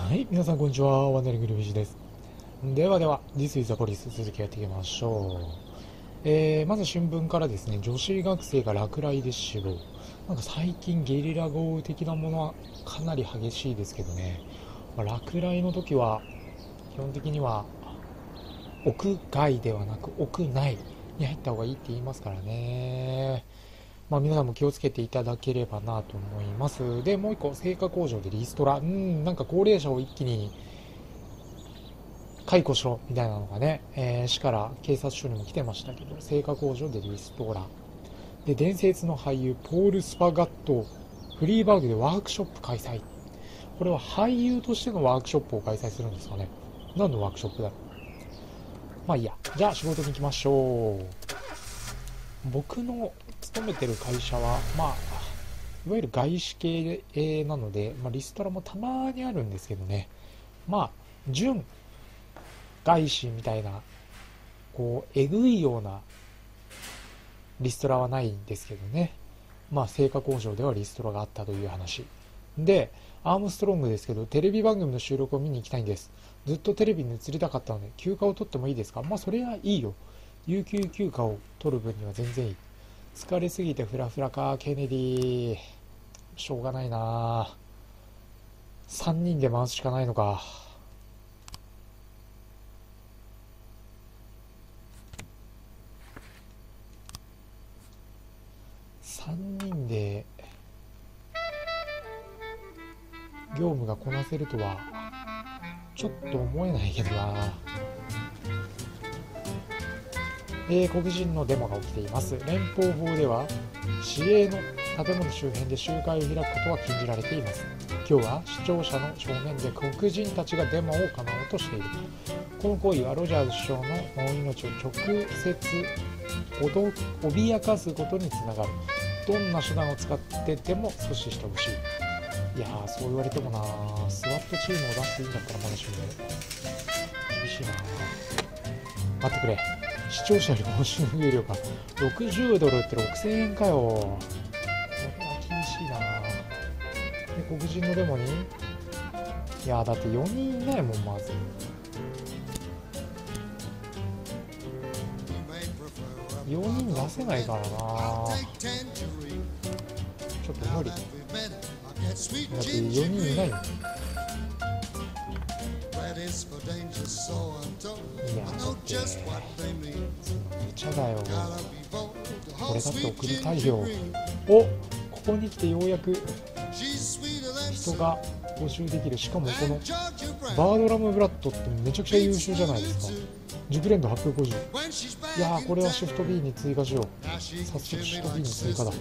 はい、皆さんこんにちは。ワンダリングルビジです。ではでは、This is the Police 続きやっていきましょう。まず新聞からですね、女子学生が落雷で死亡。なんか最近ゲリラ豪雨的なものはかなり激しいですけどね、落雷の時は基本的には屋外ではなく屋内に入った方がいいって言いますからね。皆さんも気をつけていただければなと思います。で、もう一個、成果工場でリストラ。なんか高齢者を一気に解雇しろみたいなのがね、市から警察署にも来てましたけど、成果工場でリストラ。で、伝説の俳優、ポール・スパガット、フリーバーグでワークショップ開催。これは俳優としてのワークショップを開催するんですかね。何のワークショップだろう。まあいいや。じゃあ仕事に行きましょう。僕の勤めてる会社は、いわゆる外資系なので、リストラもたまにあるんですけどね。準外資みたいな、えぐいようなリストラはないんですけどね。成果工場ではリストラがあったという話。で、アームストロングですけど、テレビ番組の収録を見に行きたいんです。ずっとテレビに映りたかったので、休暇を取ってもいいですか？それはいいよ。有給休暇を取る分には全然いい。疲れすぎてフラフラか、ケネディ。しょうがないな。3人で回すしかないのか。3人で業務がこなせるとはちょっと思えないけどな。黒人のデモが起きています。連邦法では市営の建物周辺で集会を開くことは禁じられています。今日は視聴者の正面で黒人たちがデモを行おうとしている。この行為はロジャーズ首相の命を直接脅かすことにつながる。どんな手段を使ってでも阻止してほしい。いやー、そう言われてもな、スワットチームを出していいんだったらまだしも厳しいな。待ってくれ、視聴者より報酬の給料が60ドルって6000円かよ。これは厳しいな。で、黒人のデモに、いやー、だって4人いないもん。まず4人出せないからな。ちょっと無理だって4人いないの。いやだってそんな無茶だよ。これだって送りたいよ。ここに来てようやく人が募集できる。しかもこのバードラムブラッドってめちゃくちゃ優秀じゃないですか。熟練度850。いやー、これはシフト B に追加しよう。早速シフト B に追加だ。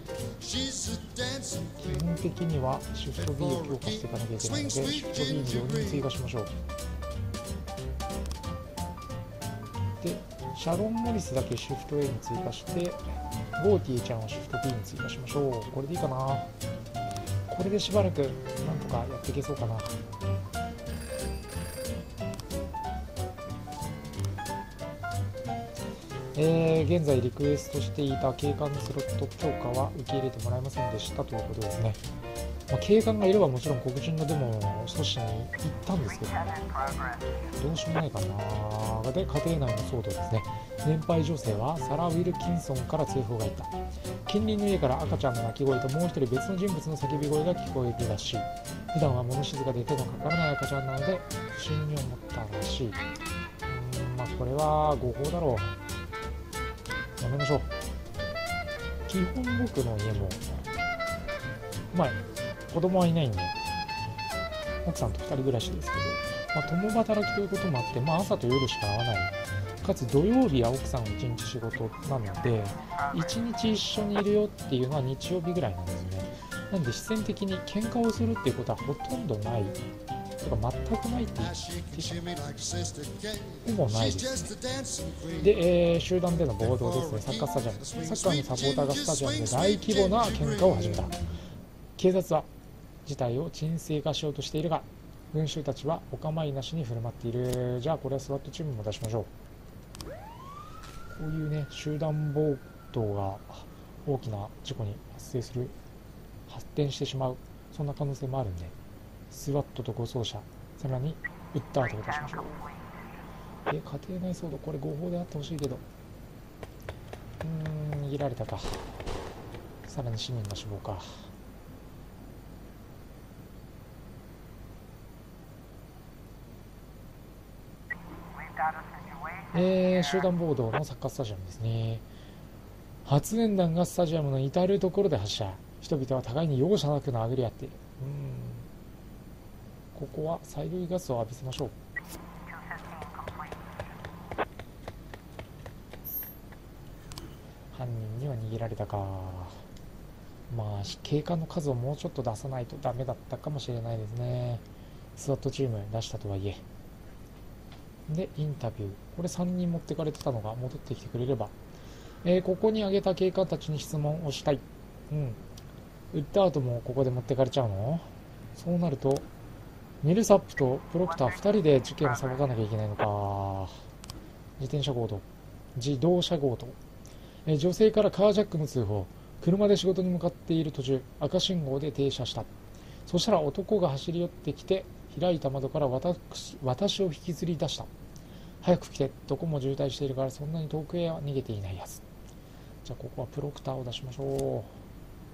基本的にはシフト B を強化していかなきゃいけないので、シフト B に4人追加しましょう。で、シャロン・モリスだけシフト A に追加して、ゴーティーちゃんをシフト B に追加しましょう。これでいいかな。これでしばらくなんとかやっていけそうかな。現在リクエストしていた警官のスロット強化は受け入れてもらえませんでしたということですね。警官がいればもちろん黒人のデモを阻止に行ったんですけど、どうしようもないかな。で、家庭内の騒動ですね。年配女性はサラ・ウィルキンソンから通報がいった。近隣の家から赤ちゃんの泣き声ともう一人別の人物の叫び声が聞こえるらしい。普段は物静かで手のかからない赤ちゃんなので不審に思ったらしい。これは誤報だろう。やめましょう。基本僕の家も子供はいないんで奥さんと2人暮らしですけど、共働きということもあって、朝と夜しか会わない。かつ土曜日は奥さん1日仕事なので1日一緒にいるよっていうのは日曜日ぐらいなんですよね。なんで必然的に喧嘩をするっていうことはほとんどない。とか全くないって言ってほぼないですね。で、集団での暴動ですね。サッカースタジアム、サッカーのサポーターがスタジアムで大規模な喧嘩を始めた。警察は事態を沈静化しようとしているが群衆たちはお構いなしに振る舞っている。じゃあこれはスワットチームも出しましょう。こういうね、集団暴動が大きな事故に発展してしまう、そんな可能性もあるんで、 スワットと護送車、さらにウッダートを出しましょう。家庭内騒動、これ合法であってほしいけど、逃げられたか。さらに市民が死亡か。集団暴動のサッカースタジアムですね。発電弾がスタジアムの至る所で発射。人々は互いに容赦なく殴り合っている。ここは催涙ガスを浴びせましょう。犯人には逃げられたか。まあ警官の数をもうちょっと出さないとダメだったかもしれないですね。スワットチーム出したとはいえ。でインタビュー、これ3人持ってかれてたのが戻ってきてくれれば、ここに挙げた警官たちに質問をしたい。ウッダートもここで持ってかれちゃうの？そうなるとミルサップとプロクター2人で事件を裁かなきゃいけないのか。自動車強盗、女性からカージャックの通報。車で仕事に向かっている途中、赤信号で停車した。そしたら男が走り寄ってきて、開いた窓から私を引きずり出した。早く来て、どこも渋滞しているからそんなに遠くへは逃げていないはず。じゃあここはプロクターを出しましょう。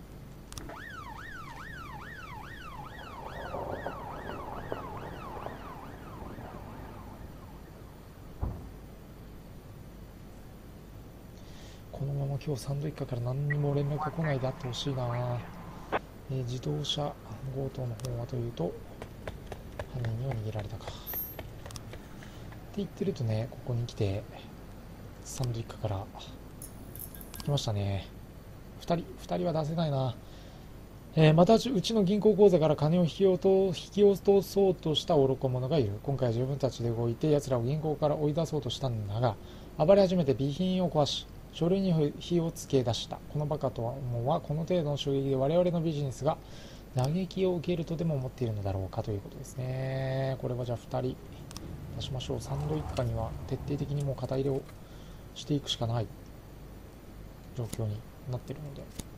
このまま今日サンド一家から何にも連絡が来ないであってほしいな。自動車強盗の方はというと、犯人には逃げられたかって言ってるとね、ここに来てサンド一家から来ましたね。2人は出せないな。またうちの銀行口座から金を引き落とそうとした愚か者がいる。今回は自分たちで動いて奴らを銀行から追い出そうとしたんだが、暴れ始めて備品を壊し、書類に火をつけ出した。このバカとはこの程度の衝撃で我々のビジネスが打撃を受けるとでも思っているのだろうかということですね。これはじゃあ2人出しましょう。サンド一家には徹底的にもう肩入れをしていくしかない状況になっているの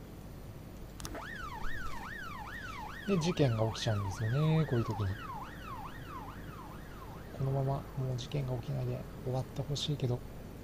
で、事件が起きちゃうんですよね。こういう時にこのままもう事件が起きないで終わってほしいけど、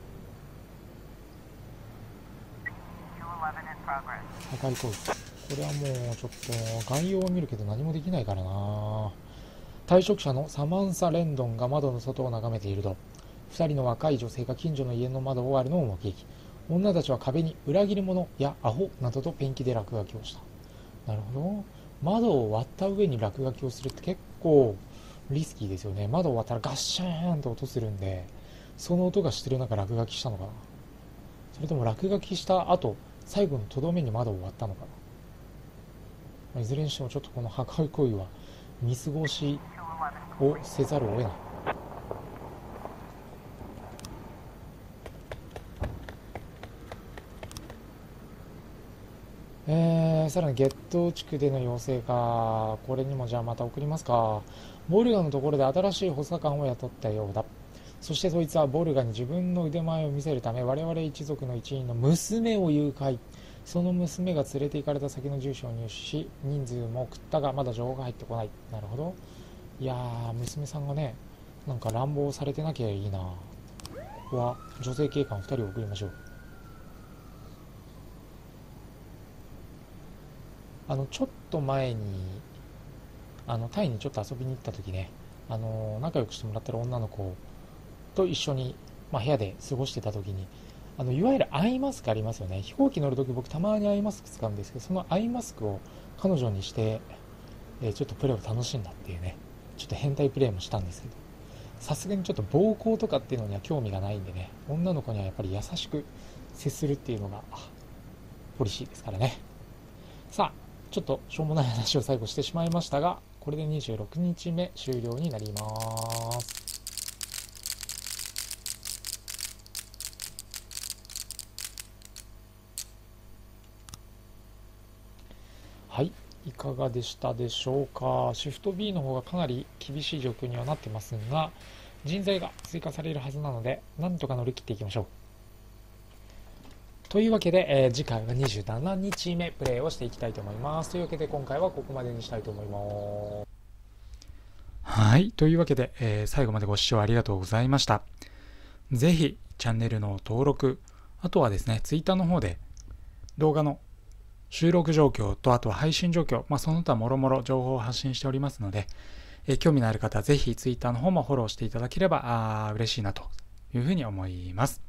破壊行為、これはもうちょっと概要を見るけど何もできないからな。退職者のサマンサ・レンドンが窓の外を眺めていると、2人の若い女性が近所の家の窓を割るのを目撃。女たちは壁に裏切り者やアホなどとペンキで落書きをした。なるほど。窓を割った上に落書きをするって結構リスキーですよね。窓を割ったらガッシャーンと音するんで、その音がしてる中落書きしたのかな。それとも落書きした後最後のとどめに窓を割ったのかな。いずれにしてもちょっとこの破壊行為は見過ごしをせざるを得ない。さらにゲット地区での要請か。これにもじゃあまた送りますか。ボルガのところで新しい補佐官を雇ったようだ。そしてそいつはボルガに自分の腕前を見せるため我々一族の一員の娘を誘拐。その娘が連れて行かれた先の住所を入手し、人数も送ったがまだ情報が入ってこない。なるほど。いやー、娘さんがね、なんか乱暴されてなきゃいいな。ここは女性警官2人を送りましょう。ちょっと前にタイにちょっと遊びに行った時ね、仲良くしてもらってる女の子と一緒に、部屋で過ごしてた時に、いわゆるアイマスクありますよね。飛行機乗る時僕たまにアイマスク使うんですけど、そのアイマスクを彼女にして、ちょっとプレーを楽しんだっていうね、ちょっと変態プレーもしたんですけど、さすがにちょっと暴行とかっていうのには興味がないんでね、女の子にはやっぱり優しく接するっていうのがポリシーですからね。さあ、ちょっとしょうもない話を最後してしまいましたが、これで26日目終了になります。はい、いかがでしたでしょうか。シフト B の方がかなり厳しい状況にはなってますが、人材が追加されるはずなので、なんとか乗り切っていきましょう。というわけで、次回は27日目プレイをしていきたいと思います。というわけで今回はここまでにしたいと思います。 はい。というわけで、最後までご視聴ありがとうございました。ぜひ、チャンネルの登録、あとはですね、Twitter の方で動画の収録状況と、あとは配信状況、その他もろもろ情報を発信しておりますので、興味のある方はぜひ Twitter の方もフォローしていただければ嬉しいなというふうに思います。